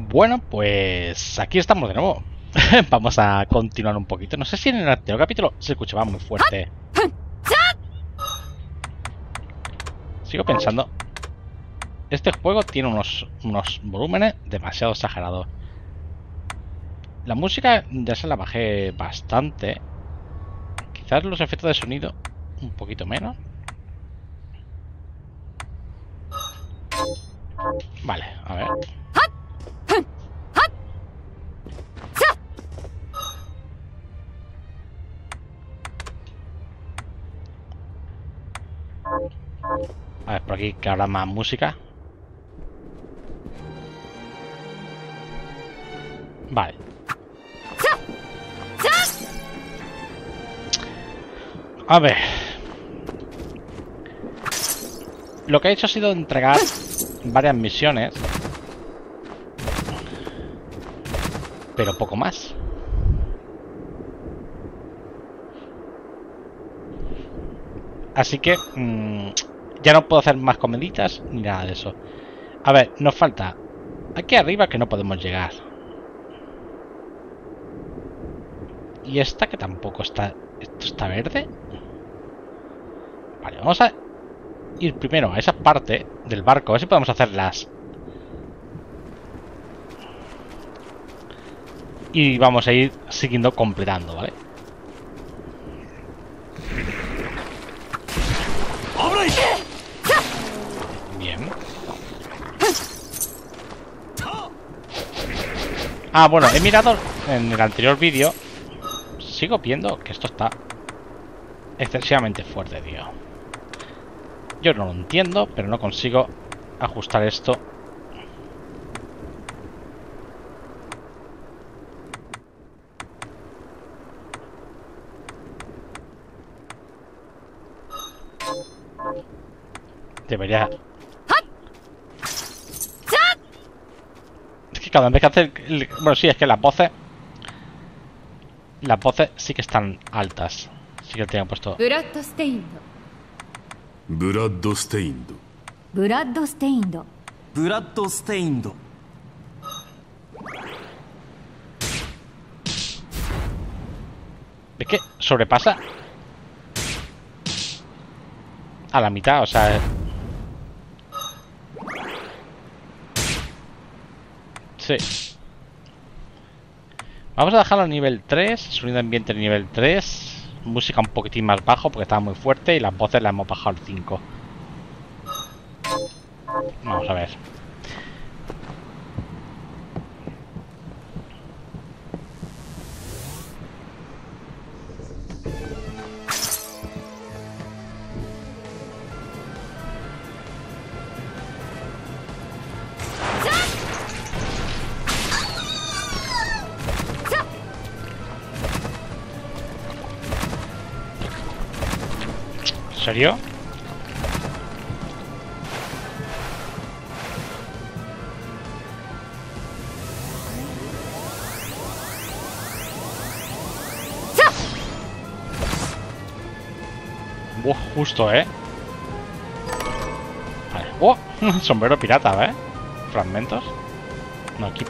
Bueno, pues aquí estamos de nuevo. Vamos a continuar un poquito. No sé si en el anterior capítulo se escuchaba muy fuerte. Sigo pensando. Este juego tiene unos volúmenes demasiado exagerados. La música ya se la bajé bastante. Quizás los efectos de sonido un poquito menos. Vale, a ver. A ver, por aquí que habrá más música. Vale. A ver. Lo que he hecho ha sido entregar varias misiones. Pero poco más. Así que ya no puedo hacer más comeditas ni nada de eso. A ver, nos falta aquí arriba que no podemos llegar. Y esta que tampoco está. ¿Esto está verde? Vale, vamos a ir primero a esa parte del barco. A ver si podemos hacerlas. Y vamos a ir siguiendo completando, ¿vale? Bien. Ah, bueno, he mirado en el anterior vídeo. Sigo viendo que esto está excesivamente fuerte, tío. Yo no lo entiendo, pero no consigo ajustar esto. Debería... Es que cada vez que hace... Bueno, sí, es que las voces... Las voces sí que están altas. Sí que tengo puesto... Bloodstained. Bloodstained. Bloodstained. Bloodstained. Es que sobrepasa a la mitad, o sea... Sí. Vamos a dejarlo a nivel 3. Sonido ambiente nivel 3. Música un poquitín más bajo porque estaba muy fuerte. Y las voces las hemos bajado al 5. Vamos a ver. ¿En serio? Justo, ¿eh? Vale. ¡Oh! Sombrero pirata, ¿eh? Fragmentos. No, equipo.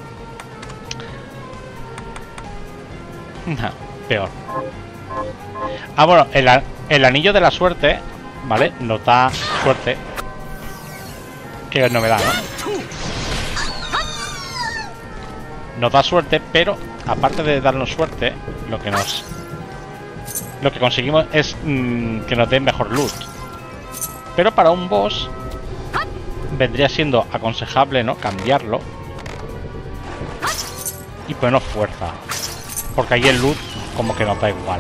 No, peor. Ah, bueno, el anillo de la suerte, ¿vale? Nos da suerte. Qué novedad, ¿no? Nos da suerte, pero aparte de darnos suerte, lo que conseguimos es que nos den mejor loot. Pero para un boss vendría siendo aconsejable, ¿no? Cambiarlo y ponernos fuerza, porque ahí el loot como que nos da igual.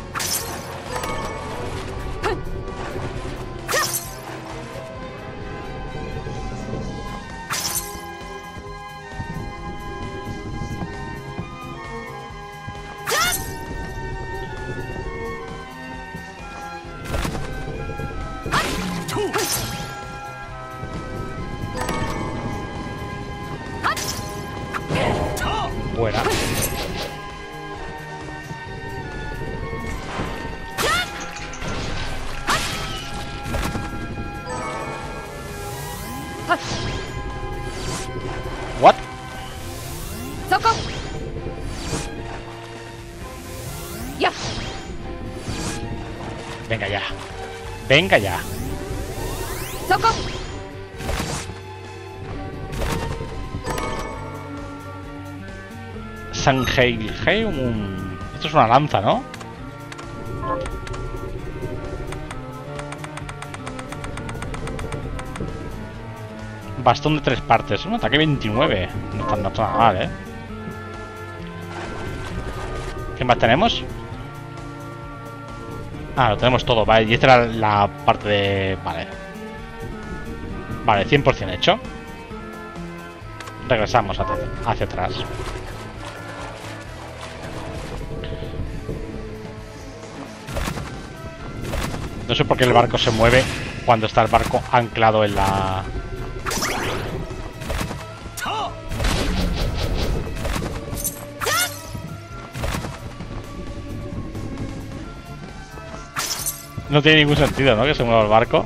Buena. What? Venga ya. Venga ya. ¡Soco! Sanheilheum. Esto es una lanza, ¿no? Bastón de 3 partes. Un ataque 29. No está nada mal, ¿eh? ¿Qué más tenemos? Ah, lo tenemos todo, vale. Y esta era la parte de... Vale. Vale, 100% hecho. Regresamos hacia atrás. No sé por qué el barco se mueve cuando está el barco anclado en la... No tiene ningún sentido, ¿no? Que se mueva el barco.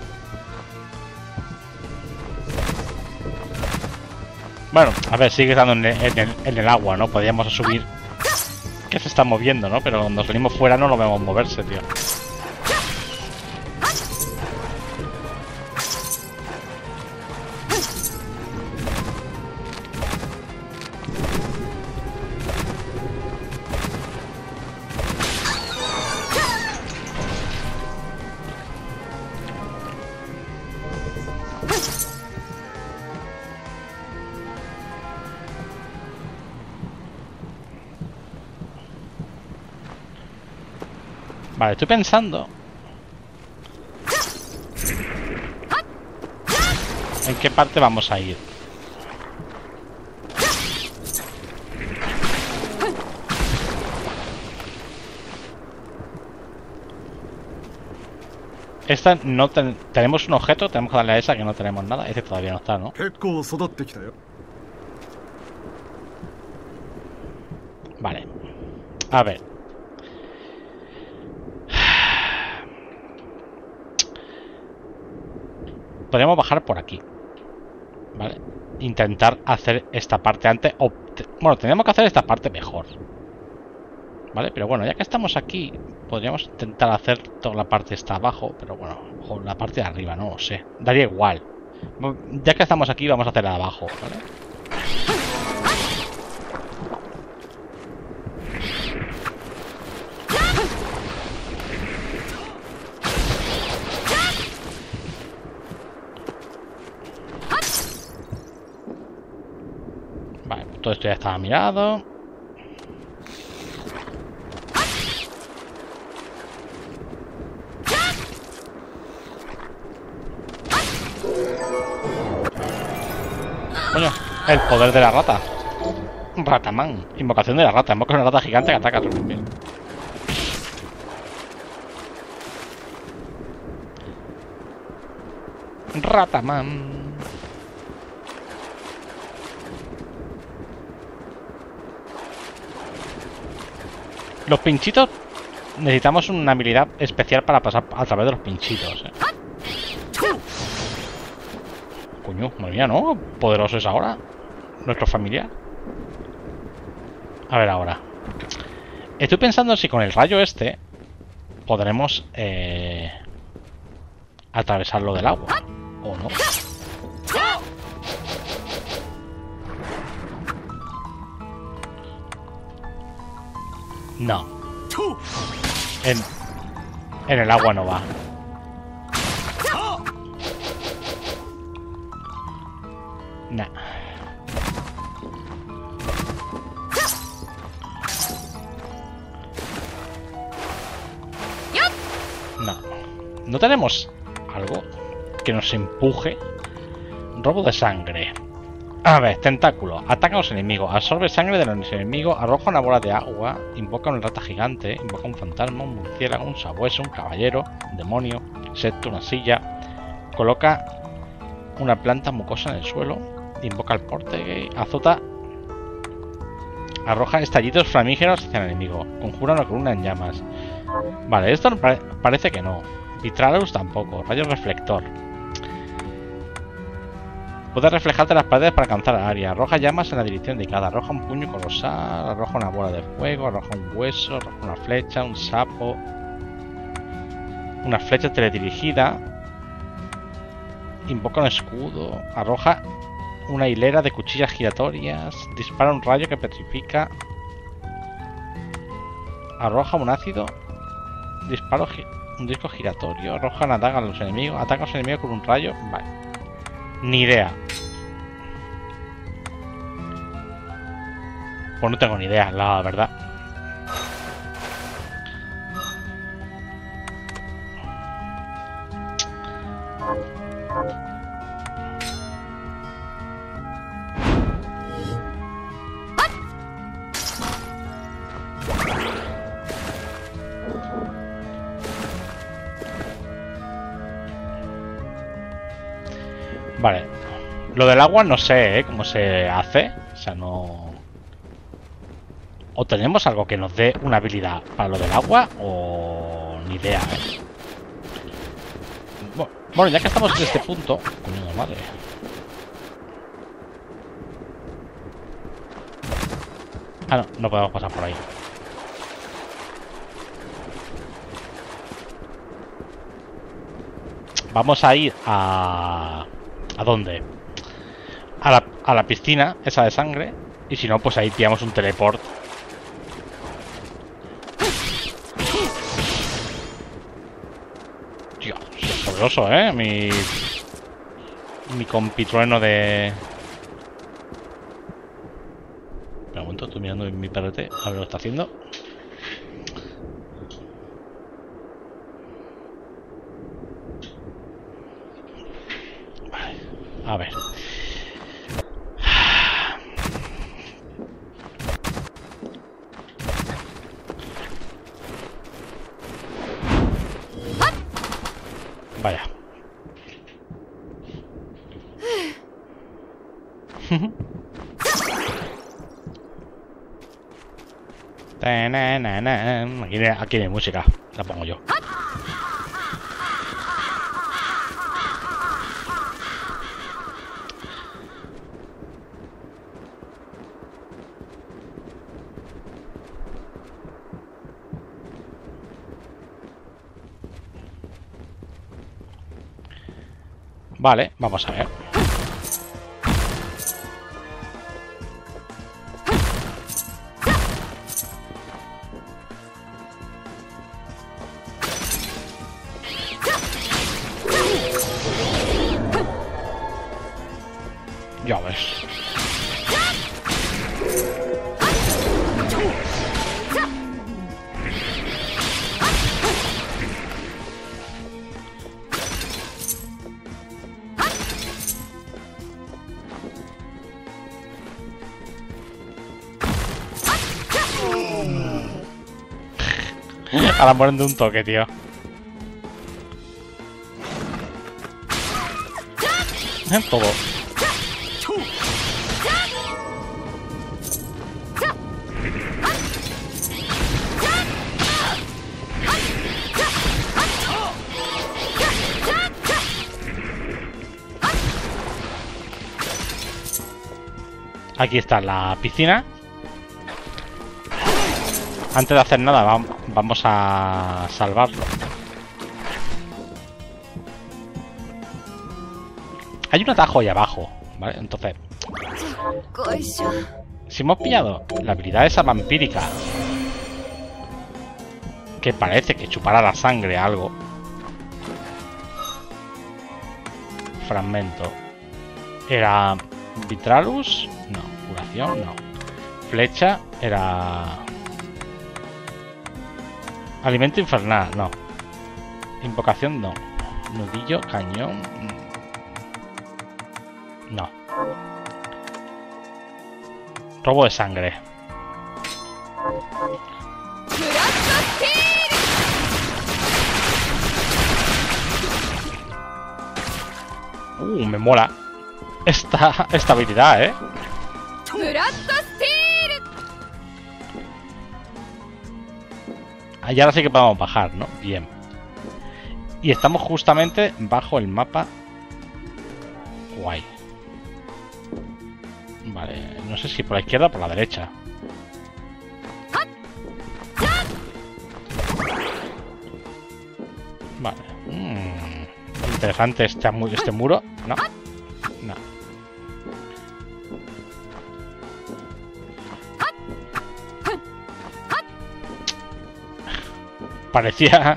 Bueno, a ver, sigue estando en el agua, ¿no? Podríamos subir que se está moviendo, ¿no? Pero cuando salimos fuera no lo vemos moverse, tío. Vale, estoy pensando en qué parte vamos a ir. Esta no tenemos un objeto, tenemos que darle a esa que no tenemos nada. Ese todavía no está, ¿no? Vale. A ver. Podríamos bajar por aquí. Vale. Intentar hacer esta parte antes. Bueno, tenemos que hacer esta parte mejor. Vale, pero bueno, ya que estamos aquí, podríamos intentar hacer toda la parte esta abajo. Pero bueno, o la parte de arriba, no lo sé. Daría igual. Ya que estamos aquí, vamos a hacer la de abajo, ¿vale? Todo esto ya estaba mirado. Coño, el poder de la rata. Rataman. Invocación de la rata. Invoca una rata gigante que ataca a tu enemigo. Rataman. Los pinchitos, necesitamos una habilidad especial para pasar a través de los pinchitos, ¿eh? Coño, madre mía, ¿no? Poderoso es ahora nuestro familiar. A ver ahora. Estoy pensando si con el rayo este podremos atravesarlo del agua o no. No. En el agua no va. Nah. No. No tenemos algo que nos empuje. Robo de sangre. A ver, tentáculo. Ataca a los enemigos. Absorbe sangre de los enemigos. Arroja una bola de agua. Invoca una rata gigante. Invoca un fantasma, un murciélago, un sabueso, un caballero, un demonio. Septo, una silla. Coloca una planta mucosa en el suelo. Invoca el porte. Azota. Arroja estallidos flamígeros hacia el enemigo. Conjura una columna en llamas. Vale, esto parece que no. Vitralus tampoco. Rayo reflector. Puedes reflejarte las paredes para alcanzar el área. Arroja llamas en la dirección indicada. Arroja un puño colosal. Arroja una bola de fuego. Arroja un hueso. Arroja una flecha. Un sapo. Una flecha teledirigida. Invoca un escudo. Arroja una hilera de cuchillas giratorias. Dispara un rayo que petrifica. Arroja un ácido. Dispara un disco giratorio. Arroja una daga a los enemigos. Ataca a los enemigos con un rayo. Vale. Ni idea. Pues no tengo ni idea, la verdad. Vale. Lo del agua no sé, cómo se hace. O sea, no... O tenemos algo que nos dé una habilidad para lo del agua o... Ni idea, Bueno, ya que estamos en este punto... Coño de madre. Ah, no, no podemos pasar por ahí. Vamos a ir a... ¿A dónde? A la piscina, esa de sangre. Y si no, pues ahí pillamos un teleport. Tío, es poderoso, mi compitrueno de... Un momento, estoy mirando en mi PRT. A ver lo que está haciendo. Vale, a ver. Vaya. Aquí no hay música, la pongo yo. Vale, vamos a ver. Ya ves. Ahora mueren de un toque, tío. Todo. Aquí está la piscina. Antes de hacer nada, vamos a salvarlo. Hay un atajo ahí abajo, ¿vale? Entonces, si hemos pillado la habilidad esa vampírica, que parece que chupará la sangre a algo. Fragmento. Era Vitralus, no. Curación, no. Flecha era... Alimento infernal, no. Invocación, no. Nudillo, cañón, no. Robo de sangre. Me mola esta habilidad, Y ahora sí que podemos bajar, ¿no? Bien. Y estamos justamente bajo el mapa. Guay. Vale, no sé si por la izquierda o por la derecha. Vale. Interesante este muro. No. No. Parecía...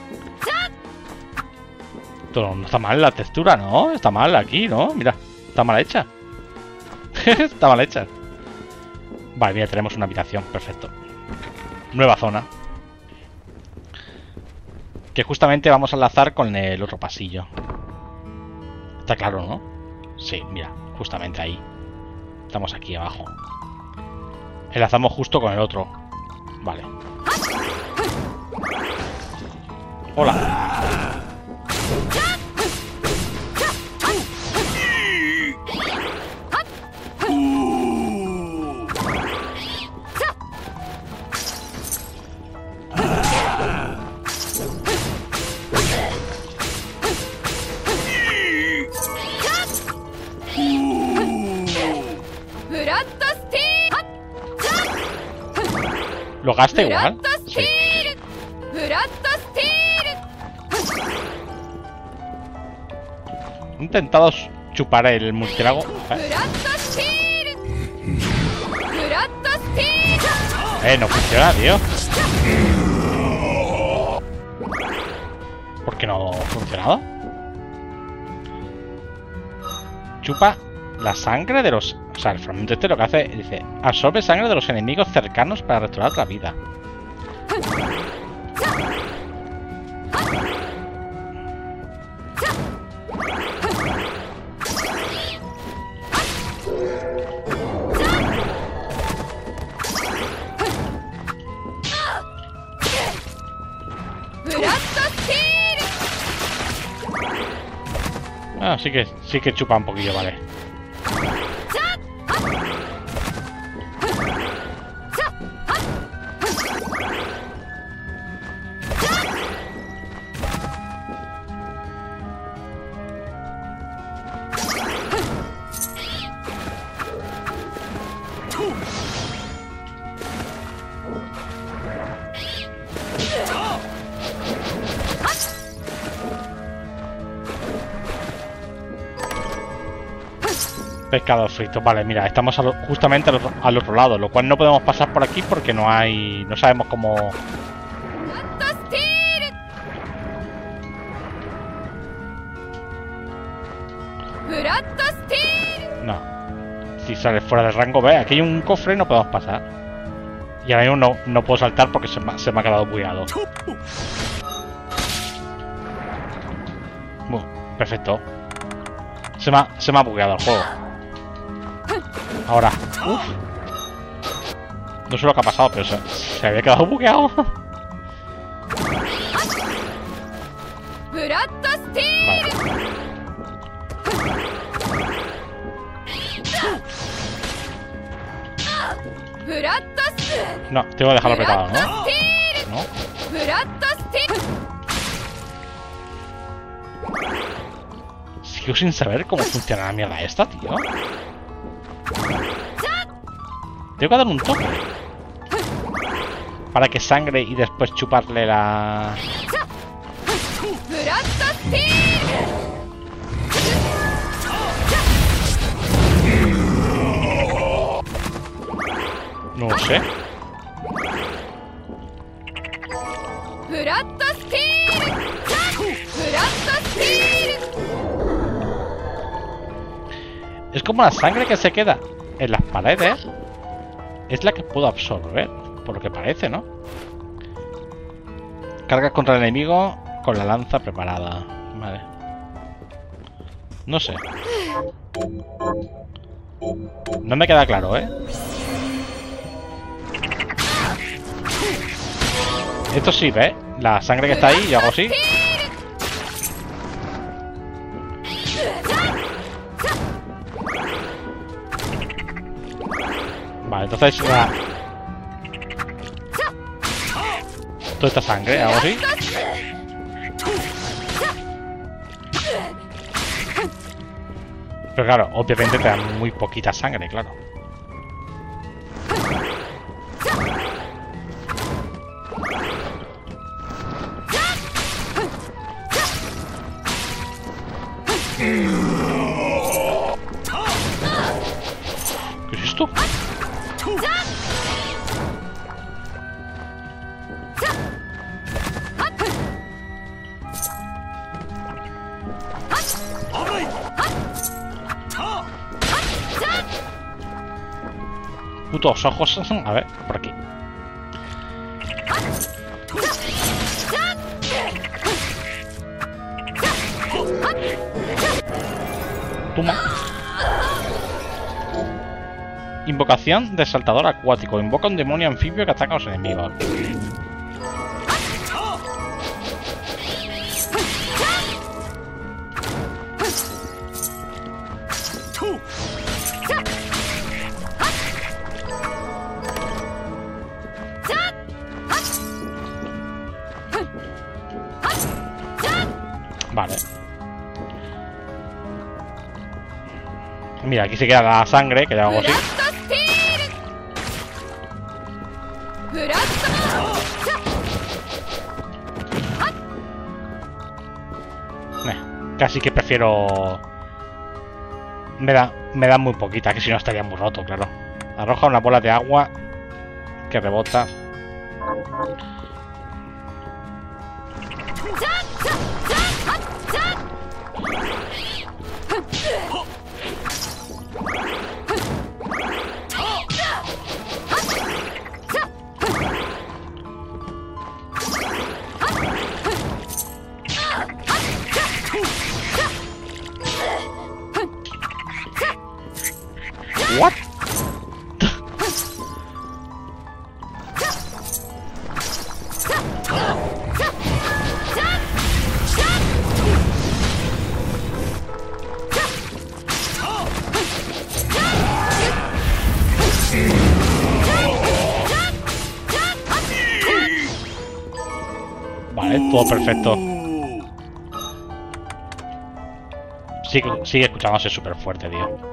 Esto no está mal la textura, ¿no? Está mal aquí, ¿no? Mira, está mal hecha. Está mal hecha. Vale, mira, tenemos una habitación. Perfecto. Nueva zona. Que justamente vamos a enlazar con el otro pasillo. Está claro, ¿no? Sí, mira, justamente ahí. Estamos aquí abajo. Enlazamos justo con el otro. Vale. Hola. ¿Lo gasta igual? Sí. He intentado chupar el murciélago. No funciona, tío. ¿Por qué no ha funcionado? Chupa la sangre de los... O sea, el fragmento este lo que hace... Dice, absorbe sangre de los enemigos cercanos para restaurar la vida. Ah, sí que chupa un poquillo, vale. Pescado frito, vale, mira, estamos justamente al otro lado, lo cual no podemos pasar por aquí porque no hay... No sabemos cómo... No. Si sale fuera del rango, ve, aquí hay un cofre y no podemos pasar. Y ahora mismo no puedo saltar porque se me ha quedado bugueado. Perfecto. Se me ha bugueado el juego. Ahora, no sé lo que ha pasado, pero se había quedado bugueado. Vale. No, tengo que dejarlo apretado, ¿no? No. Sigo sin saber cómo funciona la mierda esta, tío. Tengo que dar un toque para que sangre y después chuparle la... No lo sé. Es como la sangre que se queda en las paredes. Es la que puedo absorber, por lo que parece, ¿no? Carga contra el enemigo con la lanza preparada. Vale. No sé. No me queda claro, ¿eh? Esto sí, ¿ves? La sangre que está ahí, yo hago así. Vale, entonces toda esta sangre, hago así. Pero claro, obviamente te dan muy poquita sangre, claro. susto! Putos ojos. A ver, por aquí. Toma. Invocación de saltador acuático. Invoca un demonio anfibio que ataca a los enemigos. Vale. Mira, aquí se queda la sangre, que ya hago así. Casi que prefiero... Me da muy poquita, que si no estaría muy roto, claro. Arroja una bola de agua que rebota. What? Vale, todo perfecto. Sigue escuchándose súper fuerte, tío.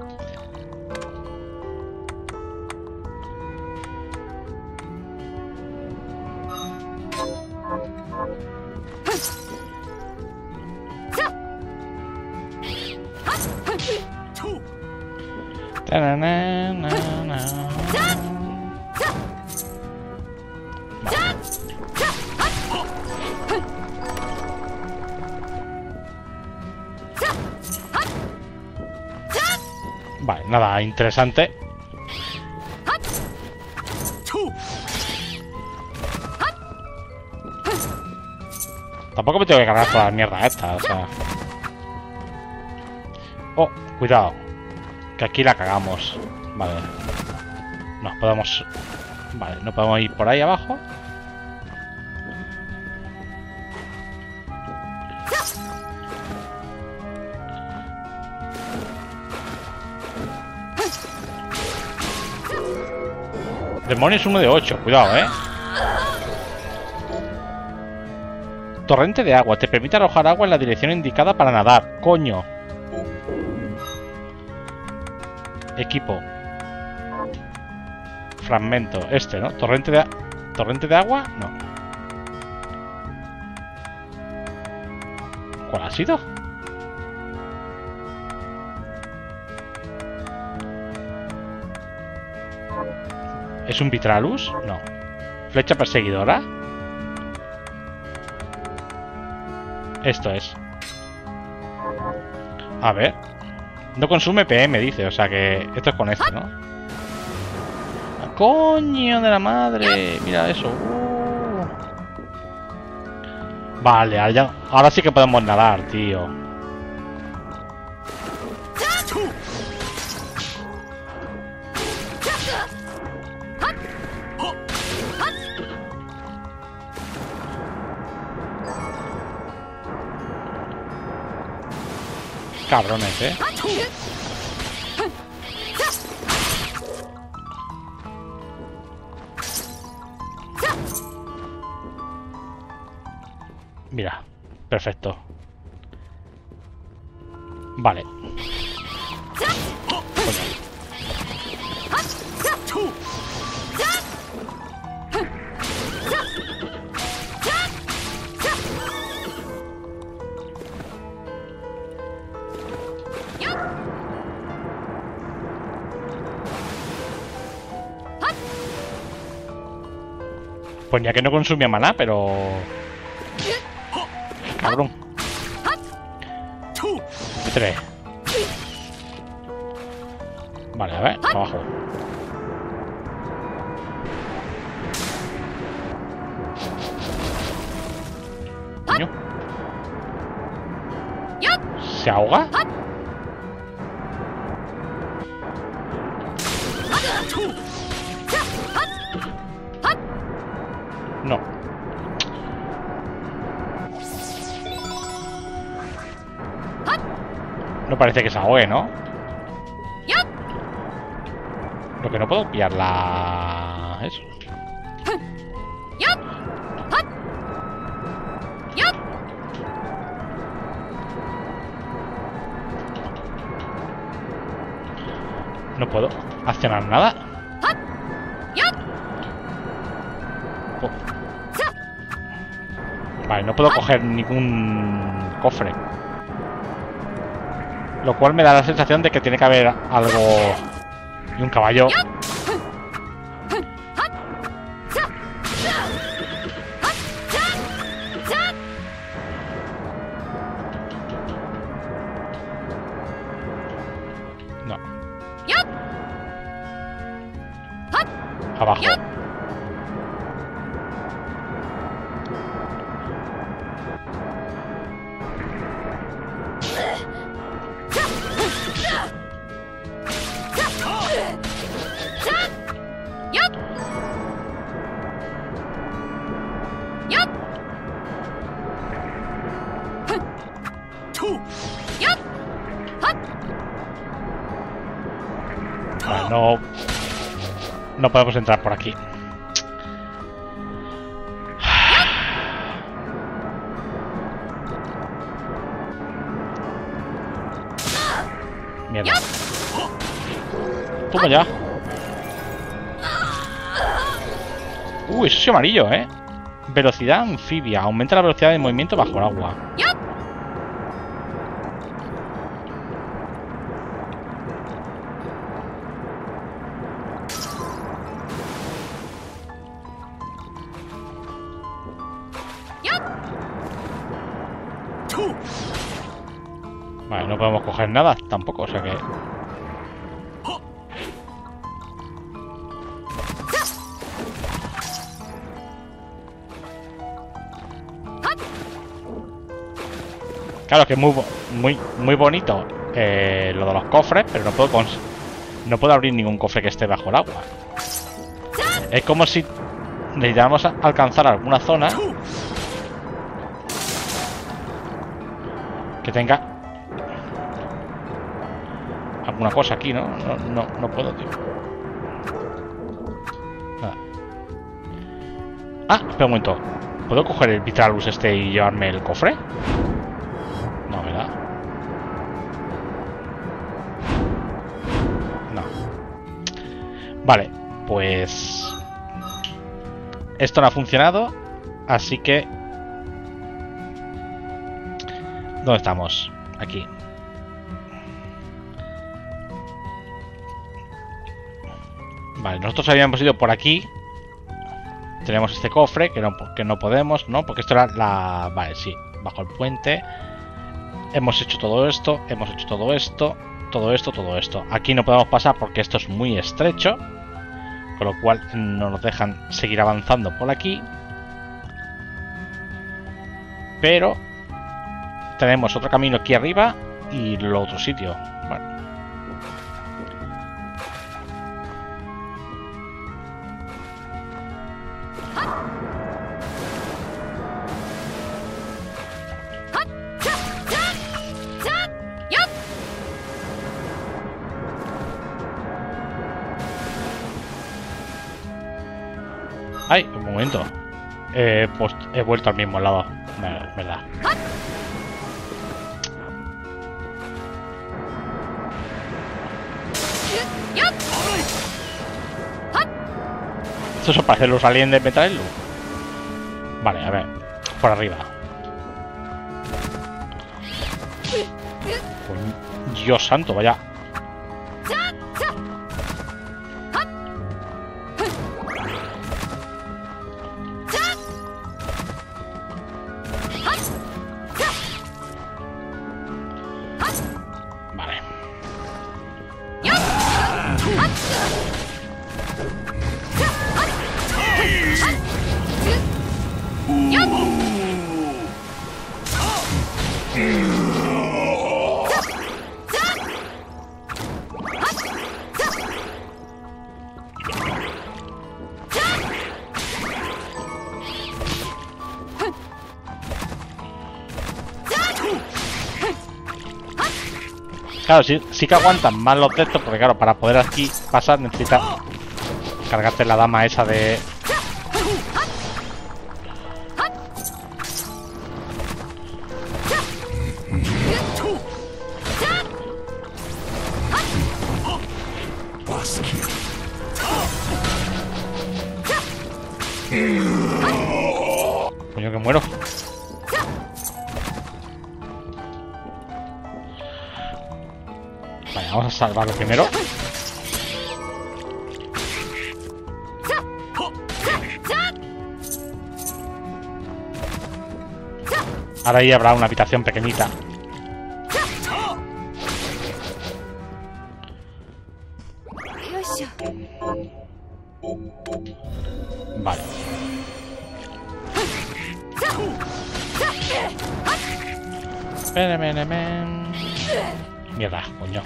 Vale, nada interesante. Tampoco me tengo que cargar toda la mierda esta, o sea. Oh, cuidado. Que aquí la cagamos. Vale. Nos podemos... Vale, no podemos ir por ahí abajo. Demonios 1 de 8, cuidado, Torrente de agua. Te permite arrojar agua en la dirección indicada para nadar. Coño. Equipo. Fragmento. Este, ¿no? Torrente de agua. No. ¿Cuál ha sido? ¿Es un Vitralus? No. Flecha perseguidora. Esto es. A ver. No consume PM, dice. O sea que esto es con este, ¿no? ¡Coño de la madre! Mira eso. Vale, ahora sí que podemos nadar, tío. Cabrones, Mira, perfecto. Vale. Ponía que no consumía maná, pero... Cabrón. Métele. Vale, a ver, abajo. Coño. ¿Se ahoga? No. No parece que se ahogue, ¿no? Lo que no puedo pillar la... Eso. No puedo accionar nada. Oh. Vale, no puedo coger ningún cofre. Lo cual me da la sensación de que tiene que haber algo... Y un caballo. No. Abajo. Vale, no podemos entrar por aquí. Mierda. Toma ya. Eso es amarillo, ¿eh? Velocidad anfibia. Aumenta la velocidad de movimiento bajo el agua. Vale, no podemos coger nada tampoco, o sea que... Claro que es muy bonito lo de los cofres, pero no puedo abrir ningún cofre que esté bajo el agua. Es como si necesitáramos alcanzar alguna zona que tenga alguna cosa aquí, ¿no? No puedo, tío. Nada. Ah, espera un momento. ¿Puedo coger el Vitralus este y llevarme el cofre? No, ¿verdad? No. Vale, pues... Esto no ha funcionado, así que... ¿Dónde estamos? Aquí. Vale, nosotros habíamos ido por aquí. Tenemos este cofre que no podemos, ¿no? Porque esto era la... Vale, sí, bajo el puente. Hemos hecho todo esto, hemos hecho todo esto, todo esto, todo esto. Aquí no podemos pasar porque esto es muy estrecho, con lo cual no nos dejan seguir avanzando por aquí. Pero tenemos otro camino aquí arriba y el otro sitio. Bueno. Ay, un momento. Pues he vuelto al mismo lado, ¿verdad? ¿Esto parece los aliens de Metal Slug? Vale, a ver. Por arriba. Pues, Dios santo, vaya. Claro, sí que aguantan más los de estos, porque claro, para poder aquí pasar necesitas cargarte la dama esa de... Coño, que muero. Vale, vamos a salvarlo primero. Ahora ahí habrá una habitación pequeñita. Vale. Mierda, coño.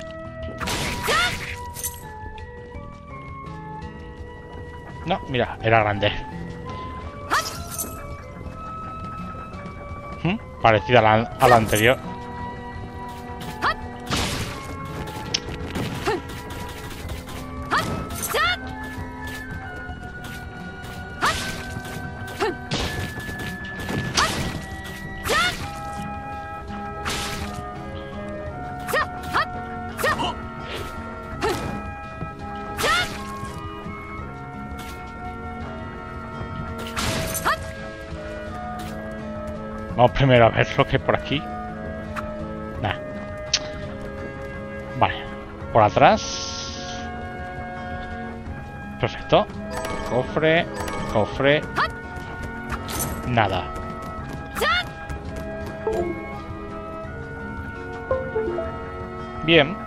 No, mira, era grande. Parecida a la anterior. Vamos primero a ver lo que hay por aquí. Nah. Vale. Por atrás. Perfecto. Cofre. Cofre. Nada. Bien.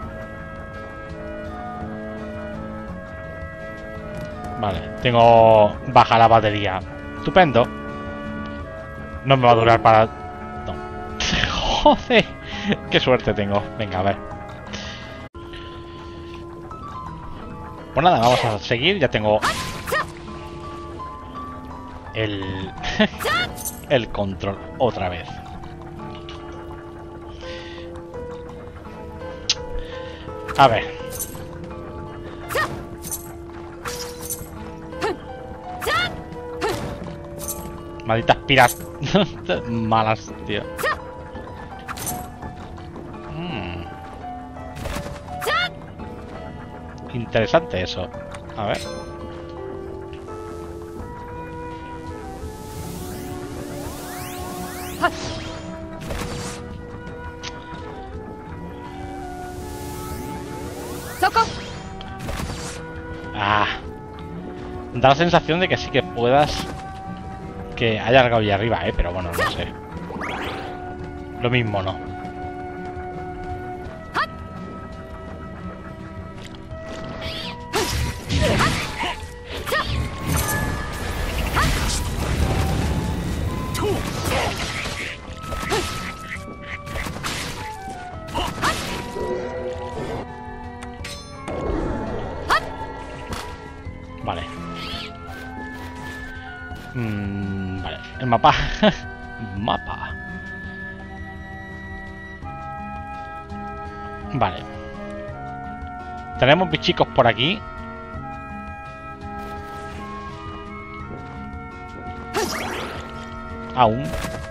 Vale. Tengo baja la batería. Estupendo. No me va a durar para... No. Joder. Qué suerte tengo. Venga, a ver. Pues nada, vamos a seguir. Ya tengo... El... el control otra vez. A ver. Malditas piras malas, tío. Interesante eso. A ver. Ah. Da la sensación de que sí que puedas... Que haya algo ahí arriba, pero bueno, no sé. Lo mismo no. Vale. Vale, el mapa. Mapa. Vale. Tenemos bichicos por aquí. Aún.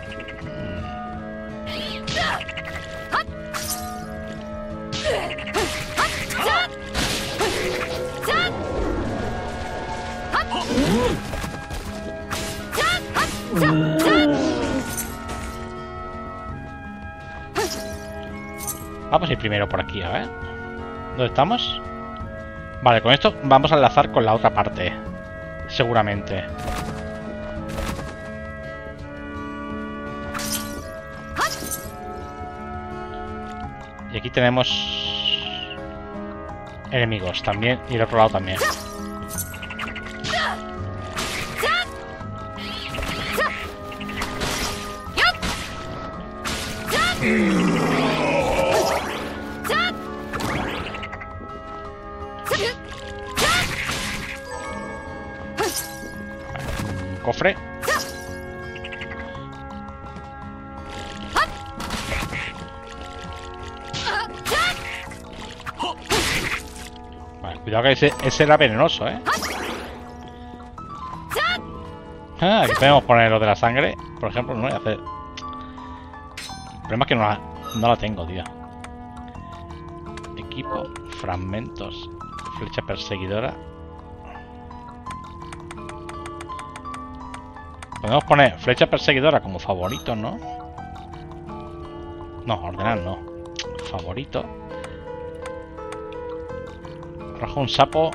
Vamos a ir primero por aquí, a ver. ¿Dónde estamos? Vale, con esto vamos a enlazar con la otra parte. Seguramente. Y aquí tenemos... enemigos también. Y el otro lado también. Cofre. Cuidado que ese era venenoso, ¿eh? Ah, aquí podemos poner lo de la sangre, por ejemplo, ¿no? Y hacer... El problema es que no la tengo, tío. Equipo, fragmentos, flecha perseguidora. Podemos poner flecha perseguidora como favorito, ¿no? No, ordenar no. Favorito. Arroja un sapo.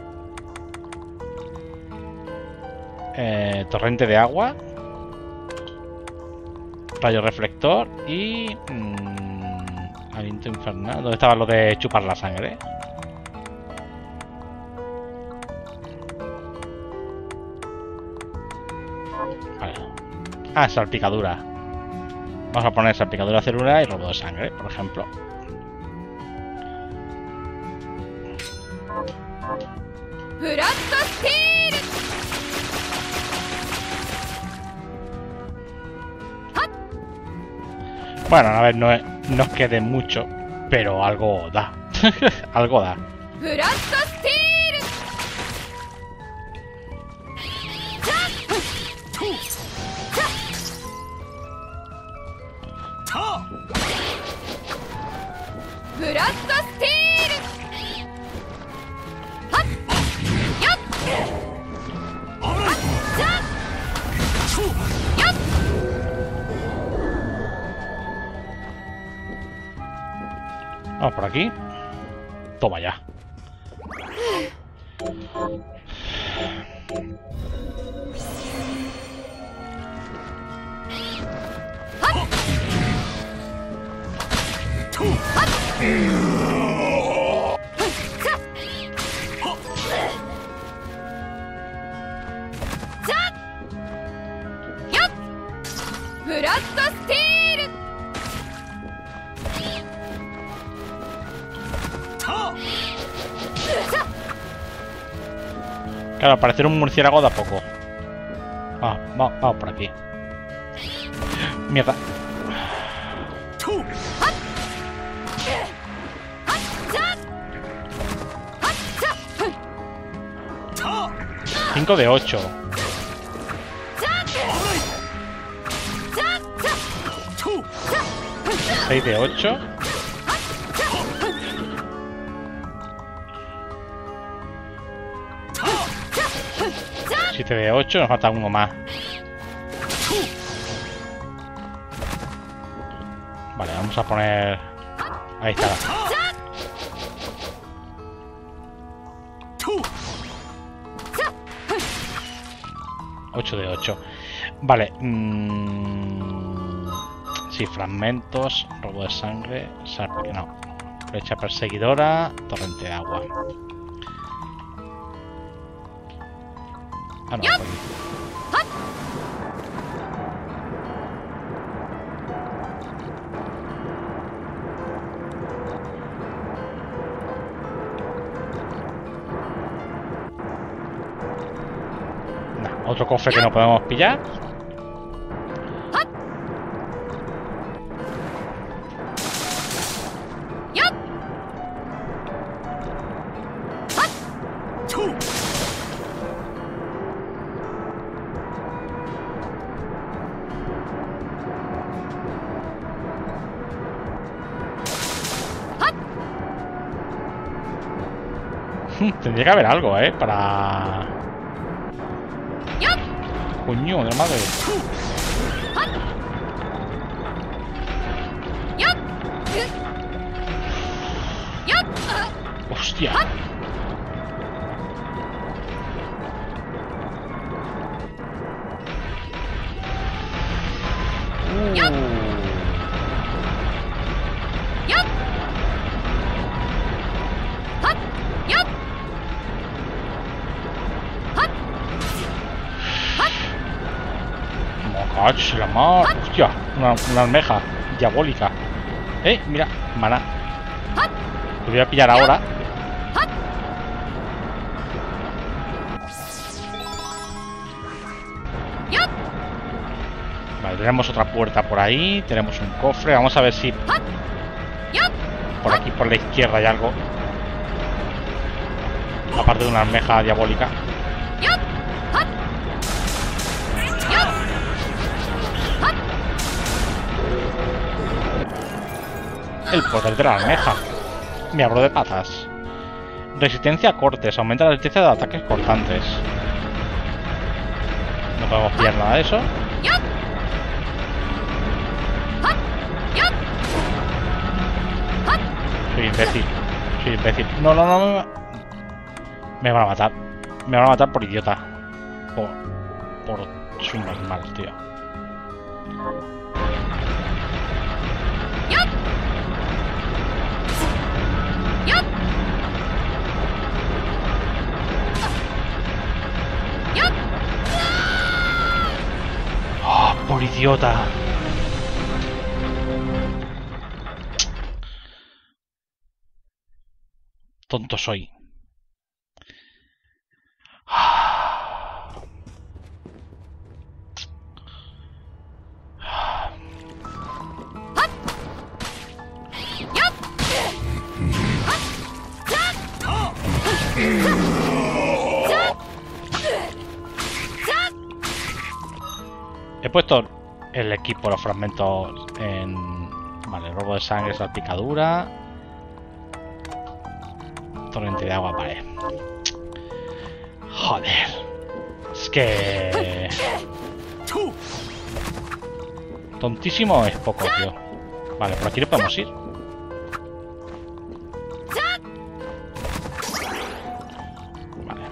Torrente de agua. Rayo reflector y... aliento infernal. ¿Dónde estaba lo de chupar la sangre? Vale. Ah, salpicadura. Vamos a poner salpicadura celular y robo de sangre, por ejemplo. Bueno, a ver, no es que dé mucho, pero algo da. Algo da. Vamos por aquí. Toma ya. Claro, parecer un murciélago da poco. Vamos por aquí. Mierda. Cinco de 8. 6 de 8. 7 de 8, nos falta uno más. Vale, vamos a poner... Ahí está. 8 de 8. Vale. Sí, fragmentos, robo de sangre, no. Flecha perseguidora, torrente de agua. Ah, no, por aquí. Nah, otro cofre que no podemos pillar. Tendría que haber algo, para... Coño, de la madre. Hostia. La mar... Hostia, una almeja diabólica. Mira, maná. Lo voy a pillar ahora. Vale, tenemos otra puerta por ahí. Tenemos un cofre. Vamos a ver si por aquí, por la izquierda, hay algo. Aparte de una almeja diabólica. El poder de la almeja. Me abro de patas. Resistencia a cortes. Aumenta la resistencia de ataques cortantes. No podemos pillar nada de eso. Soy imbécil. Soy imbécil. No, no, no. Me van a matar. Me van a matar por idiota. Por subnormal, tío. ¡Oh, por idiota! Tonto soy. He puesto el equipo, los fragmentos en... Vale, robo de sangre, salpicadura. Torrente de agua, vale. Joder. Es que... Tontísimo es poco, tío. Vale, por aquí no podemos ir. Vale.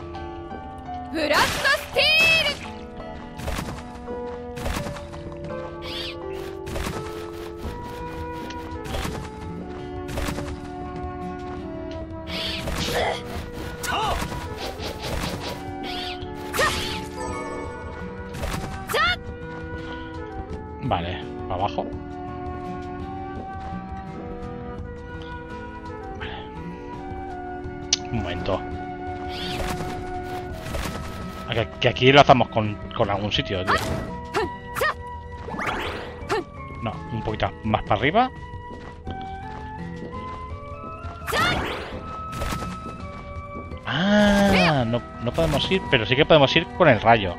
Vale, para abajo. Vale. Un momento. Que aquí lo hacemos con algún sitio, tío. No, un poquito más para arriba. Ah, no podemos ir, pero sí que podemos ir con el rayo.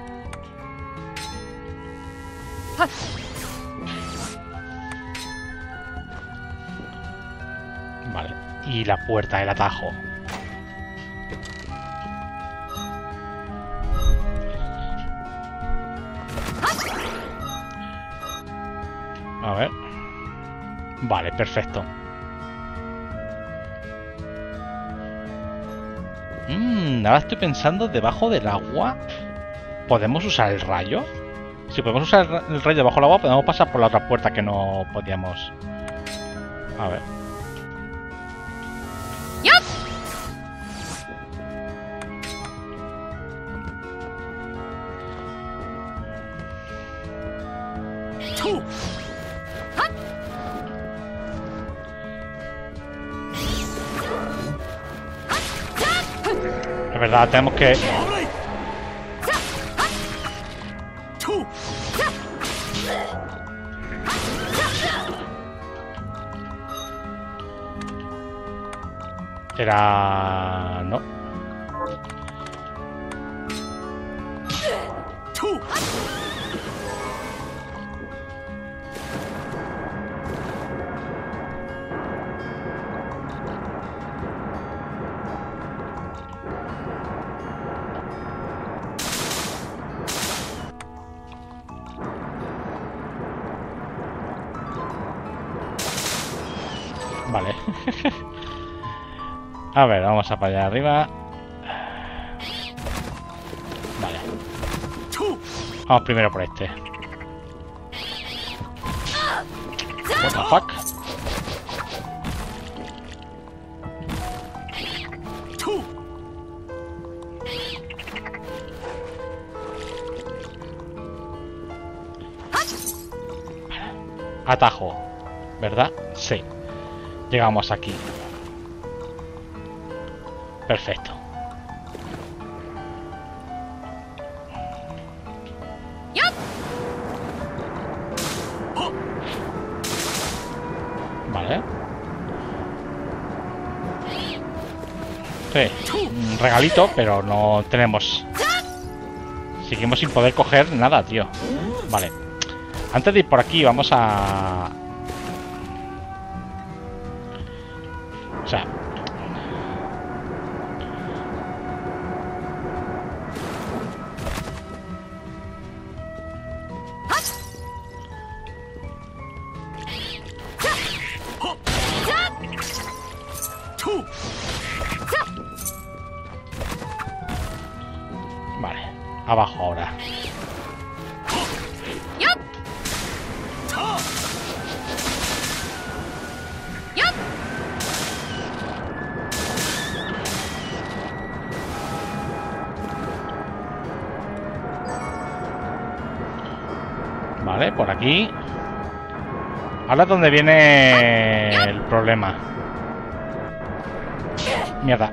Vale, y la puerta, el atajo. A ver. Vale, perfecto. Ahora estoy pensando, debajo del agua ¿podemos usar el rayo? Si podemos usar el rayo debajo del agua, podemos pasar por la otra puerta que no podíamos. A ver. Es verdad, tenemos que... Era... no. Vale. A ver, vamos a para allá arriba. Vale. Vamos primero por este. What the fuck? Atajo, ¿verdad? Sí. Llegamos aquí. Perfecto. Vale. Sí, un regalito, pero no tenemos... Seguimos sin poder coger nada, tío. Vale. Antes de ir por aquí, vamos a... O sea... Vale, abajo ahora. Vale, por aquí. Ahora es donde viene el problema. Mierda.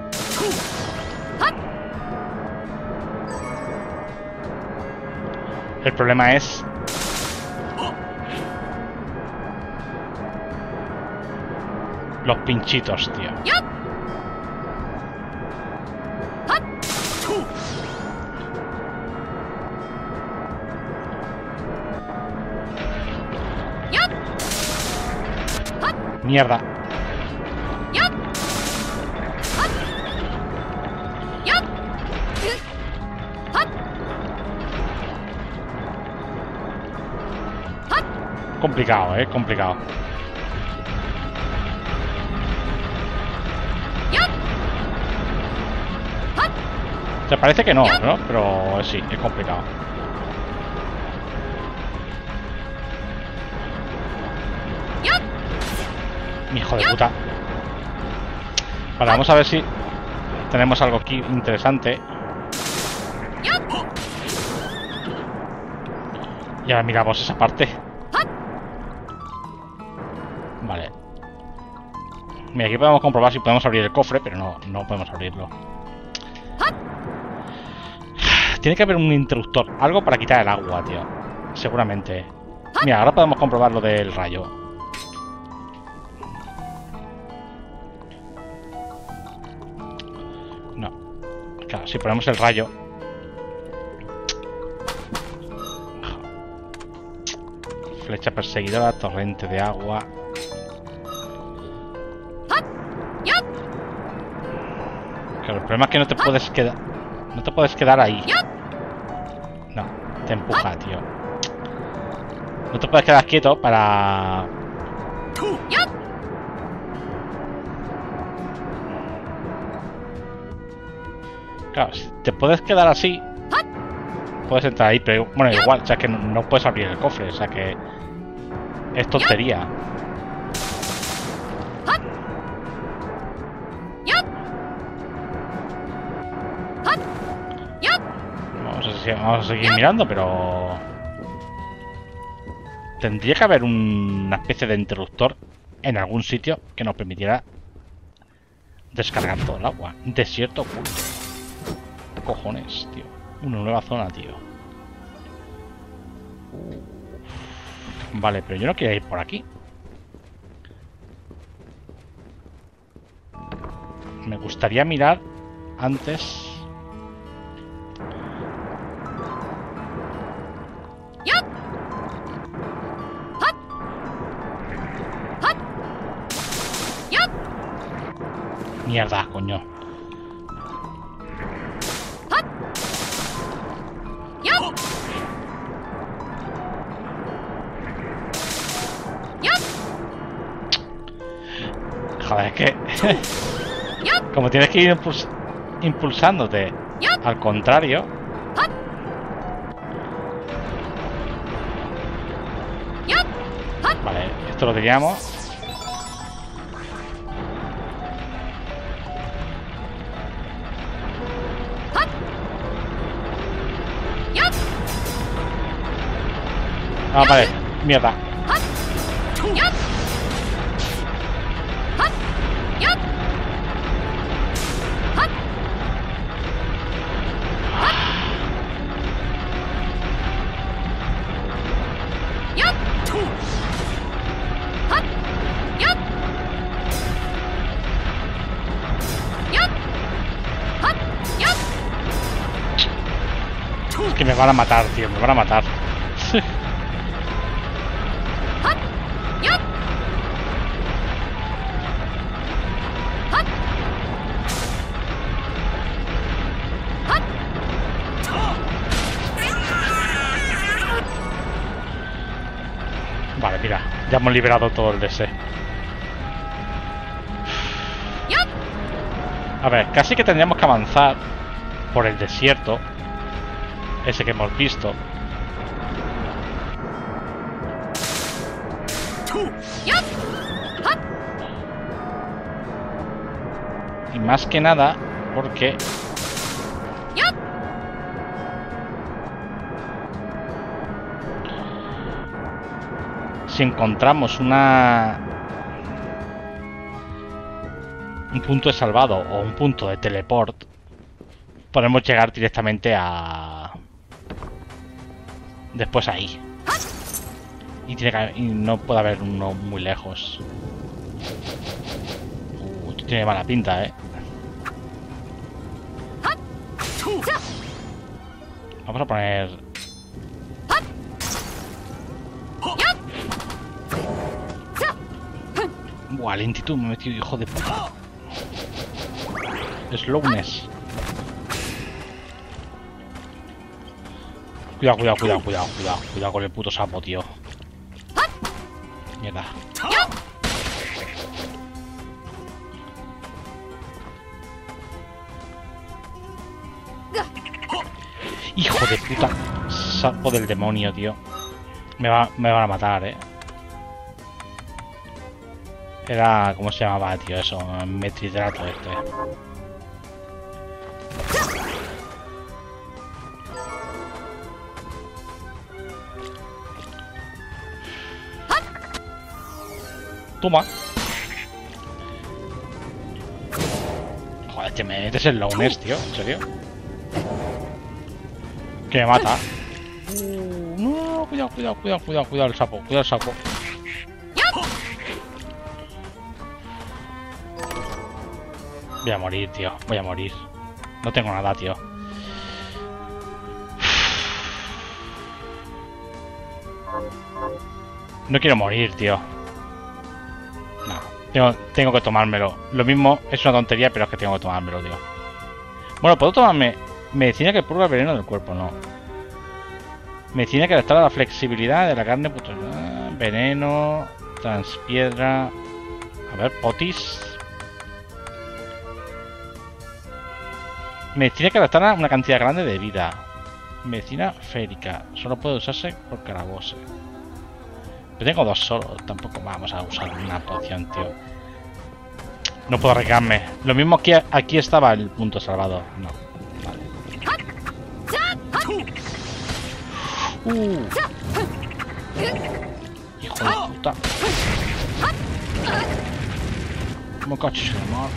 El problema es... los pinchitos, tío. Mierda. Complicado, complicado. Te parece que no, ¿no? Pero sí, es complicado. Hijo de puta. Vale, vamos a ver si tenemos algo aquí interesante. Ya miramos esa parte. Vale. Mira, aquí podemos comprobar si podemos abrir el cofre, pero no podemos abrirlo. Tiene que haber un interruptor, algo para quitar el agua, tío. Seguramente. Mira, ahora podemos comprobar lo del rayo. No. Claro, si ponemos el rayo. Flecha perseguidora, torrente de agua. Claro, el problema es que no te puedes quedar. No te puedes quedar ahí. No, te empuja, tío. No te puedes quedar quieto para... Claro, si te puedes quedar así, puedes entrar ahí, pero bueno, igual, o sea que no puedes abrir el cofre, o sea que es tontería. Vamos a seguir mirando, pero... Tendría que haber una especie de interruptor en algún sitio que nos permitiera descargar todo el agua. Desierto oculto. ¿Qué cojones, tío? Una nueva zona, tío. Vale, pero yo no quiero ir por aquí. Me gustaría mirar antes... Mierda, coño. Joder, es que... Como tienes que ir impulsándote al contrario... Vale, esto lo teníamos. Ah, vale, mierda. Es que me van a matar, tío, me van a matar. Vale, mira, ya hemos liberado todo el DS. A ver, casi que tendríamos que avanzar por el desierto. Ese que hemos visto. Y más que nada, porque... si encontramos un punto de salvado o un punto de teleport, podemos llegar directamente a... después ahí. Y no puede haber uno muy lejos. Esto tiene mala pinta, Vamos a poner... Buah, lentitud me he metido, hijo de puta. Slowness. Cuidado con el puto sapo, tío. Mierda. Hijo de puta. Sapo del demonio, tío. Me van a matar, Era... ¿cómo se llamaba, tío? Eso, metridrato este. Toma. Joder, te metes en Lowness, tío. ¿En serio? Que me mata. No, cuidado el sapo. Cuidado el sapo. Voy a morir, tío. Voy a morir. No tengo nada, tío. No quiero morir, tío. No. Tengo que tomármelo. Lo mismo es una tontería, pero es que tengo que tomármelo, tío. Bueno, ¿puedo tomarme medicina que purga el veneno del cuerpo? No. Medicina que restaura la flexibilidad de la carne. Veneno. Transpiedra. A ver, potis. Medicina que restaura una cantidad grande de vida. Medicina férica. Solo puede usarse por Carabose. Pero tengo dos solo. Tampoco vamos a usar una poción, tío. No puedo arriesgarme. Lo mismo que aquí estaba el punto salvado. No. Vale. Hijo de puta. ¿Cómo coches el amor?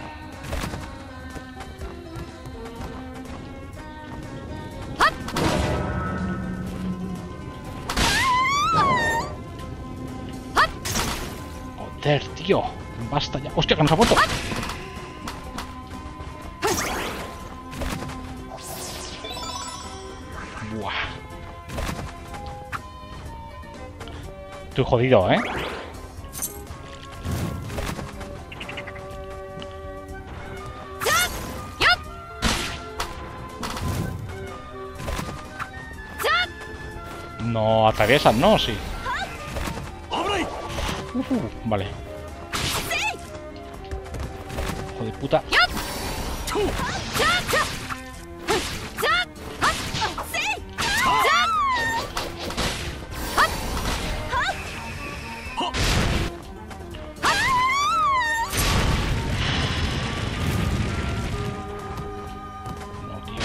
Joder, tío. Basta ya. ¡Hostia, que nos ha vuelto! Buah. Estoy jodido, No atraviesas, ¿no? Sí. Vale. Hijo de puta. No, tío.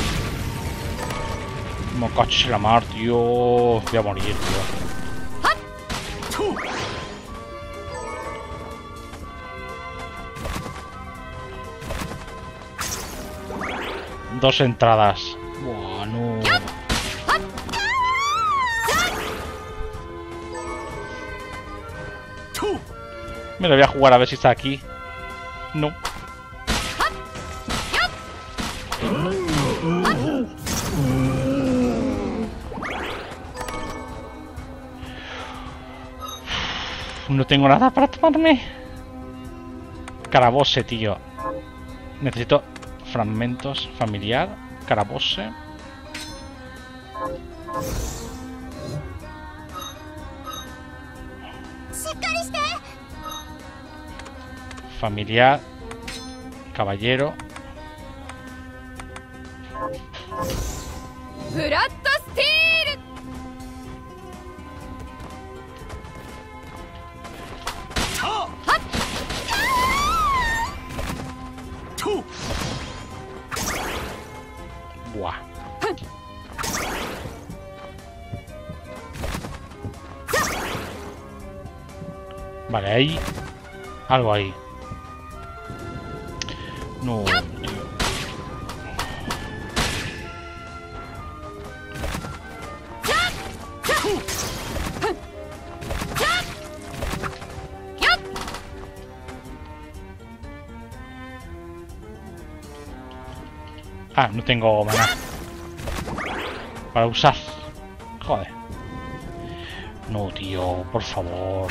Me cacho en la mar, tío. Voy a morir, tío. Dos entradas. Buah, no. Me lo voy a jugar a ver si está aquí. No. No tengo nada para tomarme. Carabose, tío. Necesito fragmentos familiar. Carabose. Familiar. Caballero. ブラッドスティール Buah. Vale, ahí. Algo ahí. No, tío. Ah, no tengo maná para usar. Joder. No, tío, por favor.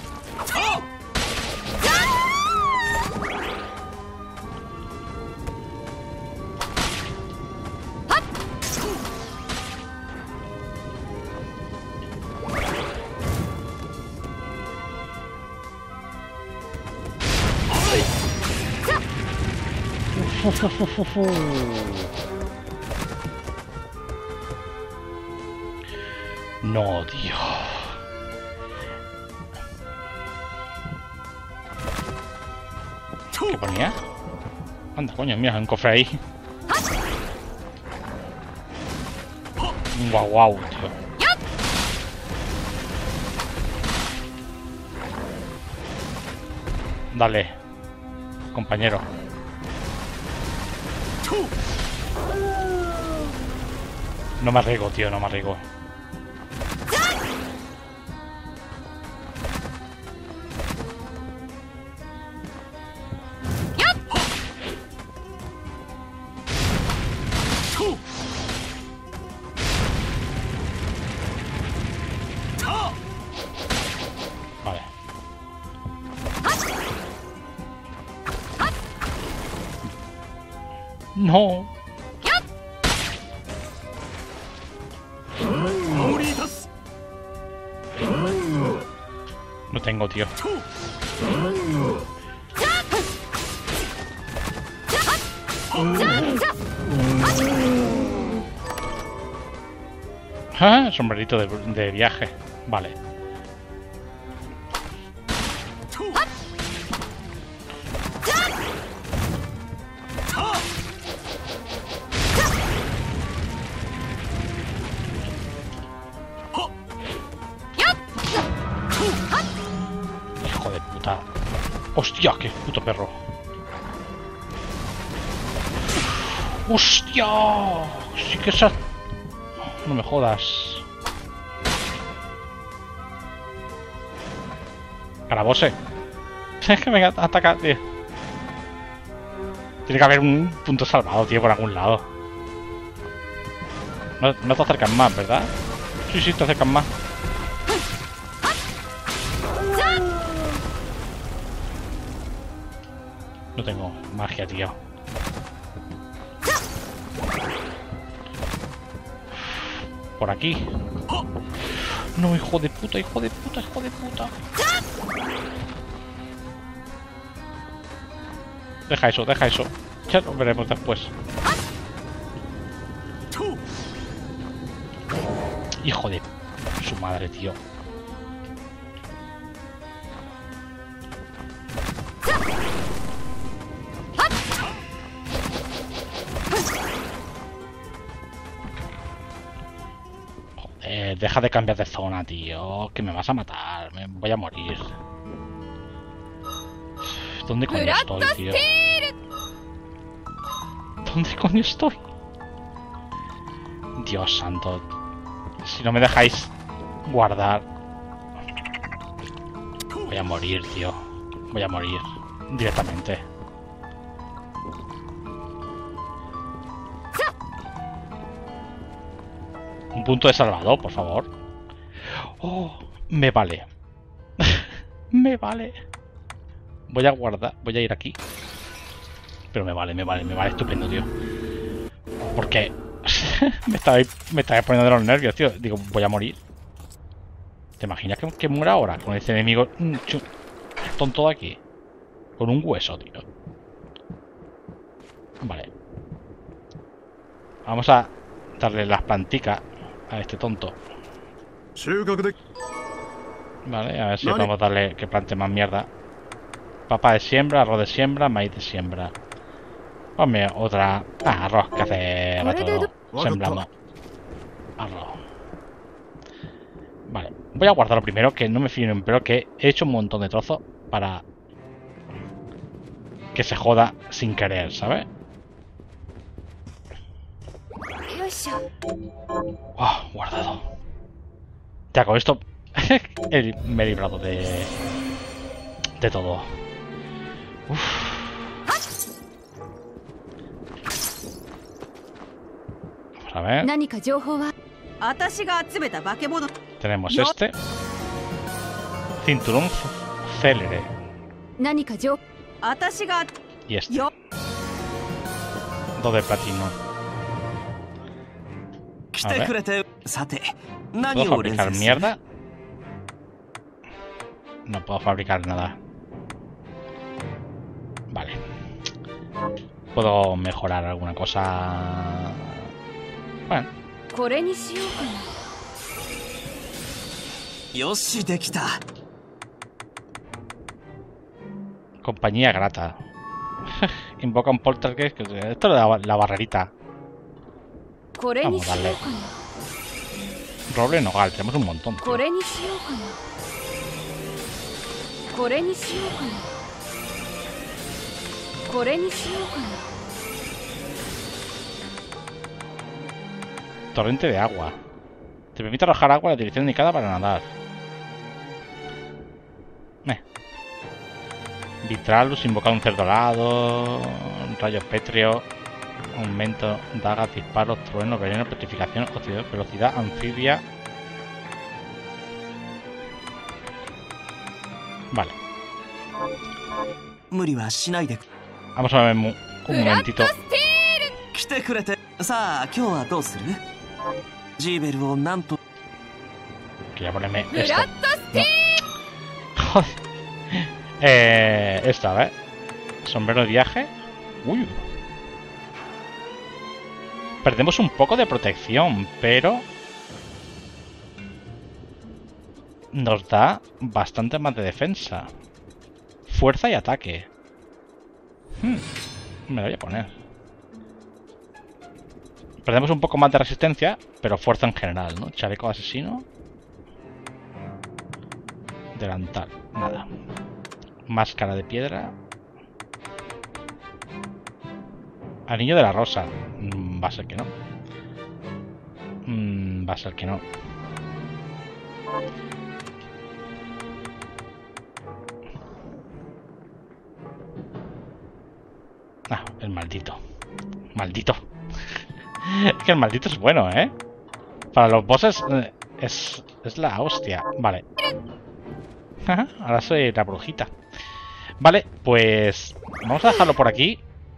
No, tío. ¿Qué ponía? Anda, coño, mira, un cofre ahí. Guau, guau, tío. Dale, compañero. No me arriesgo, tío, no me arriesgo. Vale. No. No tengo, tío. Ah, sombrerito de viaje. Vale. Hijo de puta. Hostia, qué puto perro. Hostia. Sí que esa... No me jodas. Carabose. Es que me ataca, tío. Tiene que haber un punto salvado, tío, por algún lado. No te acercan más, ¿verdad? Sí, sí, te acercan más. No tengo magia, tío. Por aquí. No, hijo de puta, hijo de puta, hijo de puta. Deja eso, deja eso. Ya lo veremos después. Hijo de su madre, tío. Joder, deja de cambiar de zona, tío. Que me vas a matar. Me voy a morir. ¿Dónde coño estoy, tío? ¿Dónde coño estoy? Dios santo. Si no me dejáis guardar... Voy a morir, tío. Voy a morir. Directamente. Un punto de salvador, por favor. Oh, me vale. Me vale. Voy a guardar, voy a ir aquí. Pero me vale estupendo, tío. Porque me estaba poniendo de los nervios, tío. Digo, voy a morir. ¿Te imaginas que muera ahora con ese enemigo tonto de aquí? Con un hueso, tío. Vale. Vamos a darle las planticas a este tonto. Vale, a ver si podemos darle que plante más mierda. Papa de siembra, arroz de siembra, maíz de siembra. Ponme otra... arroz que hace rato sembrando. Arroz. Vale, voy a guardarlo primero, que no me fío en pelo, que he hecho un montón de trozos para que se joda sin querer, ¿sabes? Oh, guardado. Ya con esto me he librado de todo. Uf. Vamos a ver. Tenemos este. Cinturón célere. Y este. Dos de platino. A ver. ¿Puedo fabricar mierda? No puedo fabricar nada. Vale. ¿Puedo mejorar alguna cosa? Bueno. Compañía grata. Invoca un poltergeist. Esto es la barrerita. Vamos a darle. Roble nogal, tenemos un montón. Tío. Torrente de agua. Te permite arrojar agua en la dirección indicada para nadar. Vitralus, invocar un cerdo dorado. Rayo pétreo. Aumento, dagas, disparos, trueno, veneno, petrificación, velocidad, anfibia. Vale. Vamos a ver un momentito. Quería ponerme esto. No. Joder. Esta, a ver. Sombrero de viaje. Uy. Perdemos un poco de protección, pero nos da bastante más de defensa. Fuerza y ataque. Me lo voy a poner. Perdemos un poco más de resistencia, pero fuerza en general, ¿no? Chaleco asesino. Delantal, nada. Máscara de piedra. Anillo de la rosa. Va a ser que no. Va a ser que no. Ah, el maldito. Maldito. Es que el maldito es bueno, ¿eh? Para los bosses es la hostia. Vale. Ahora soy la brujita. Vale, pues vamos a dejarlo por aquí.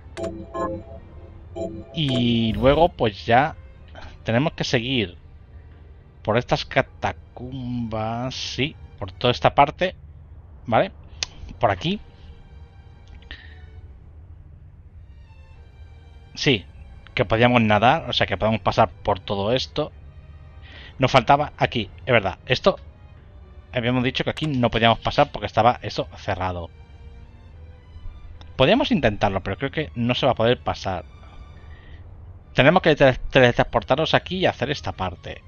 Y luego pues ya tenemos que seguir por estas catacumbas. Sí, por toda esta parte. Vale, por aquí. Sí, que podíamos nadar. O sea que podemos pasar por todo esto. Nos faltaba aquí, es verdad. Esto habíamos dicho que aquí no podíamos pasar porque estaba eso cerrado. Podríamos intentarlo, pero creo que no se va a poder pasar. Tenemos que teletransportarnos aquí y hacer esta parte.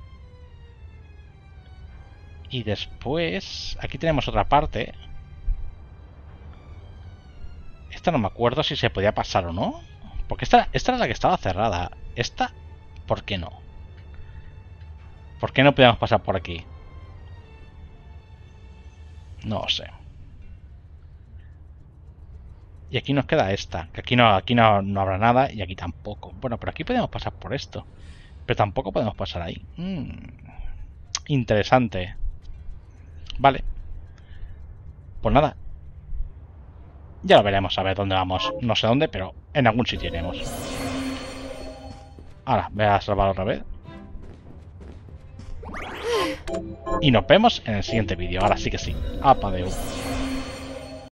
Y después... Aquí tenemos otra parte. Esta no me acuerdo si se podía pasar o no. Porque esta era la que estaba cerrada. Esta, ¿por qué no? ¿Por qué no podíamos pasar por aquí? No lo sé. Y aquí nos queda esta, que aquí no habrá nada y aquí tampoco. Bueno, pero aquí podemos pasar por esto. Pero tampoco podemos pasar ahí. Interesante. Vale. Pues nada. Ya lo veremos, a ver dónde vamos. No sé dónde, pero en algún sitio iremos. Ahora, voy a salvar otra vez. Y nos vemos en el siguiente vídeo. Ahora sí que sí. Apa de